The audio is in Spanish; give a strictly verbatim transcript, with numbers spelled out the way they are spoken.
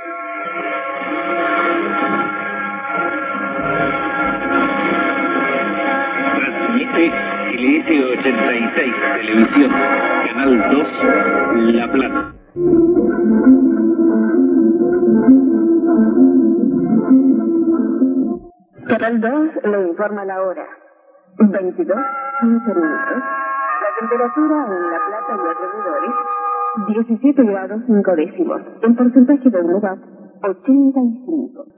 Transmite L S ochenta y seis Televisión, Canal dos, La Plata. Canal dos le informa la hora. veintidós, quince minutos. La temperatura en La Plata y alrededores, diecisiete grados cinco décimos. El porcentaje de humedad, ochenta y cinco.